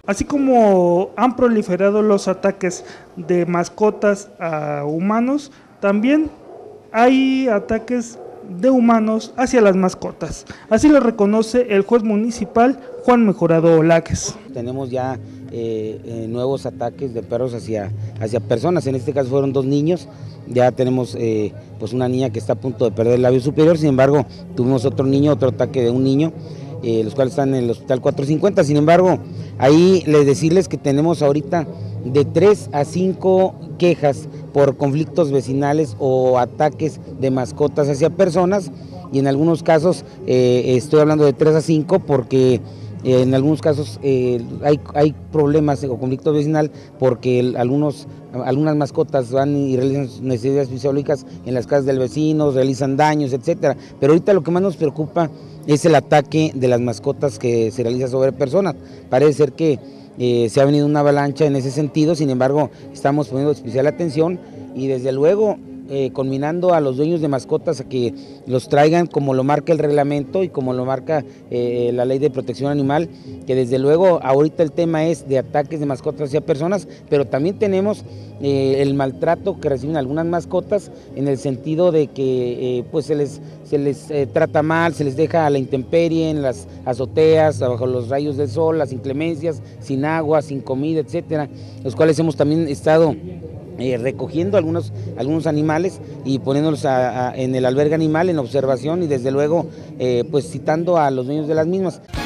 Así como han proliferado los ataques de mascotas a humanos, también hay ataques de humanos hacia las mascotas. Así lo reconoce el juez municipal Juan Mejorado Olaques. Tenemos ya nuevos ataques de perros hacia personas, en este caso fueron 2 niños, ya tenemos pues una niña que está a punto de perder el labio superior, sin embargo tuvimos otro ataque de un niño, los cuales están en el hospital 450, sin embargo ahí les decirles que tenemos ahorita de 3 a 5 quejas por conflictos vecinales o ataques de mascotas hacia personas, y en algunos casos estoy hablando de 3 a 5 porque en algunos casos hay problemas o conflictos vecinal porque algunas mascotas van y realizan sus necesidades fisiológicas en las casas del vecino, realizan daños, etcétera. Pero ahorita lo que más nos preocupa es el ataque de las mascotas que se realiza sobre personas. Parece ser que se ha venido una avalancha en ese sentido, sin embargo estamos poniendo especial atención y desde luego conminando a los dueños de mascotas a que los traigan como lo marca el reglamento y como lo marca la ley de protección animal, que desde luego ahorita el tema es de ataques de mascotas hacia personas, pero también tenemos el maltrato que reciben algunas mascotas en el sentido de que pues se les trata mal, se les deja a la intemperie en las azoteas, bajo los rayos del sol, las inclemencias, sin agua, sin comida, etcétera, los cuales hemos también estado recogiendo algunos animales y poniéndolos en el albergue animal en observación y desde luego pues citando a los dueños de las mismas.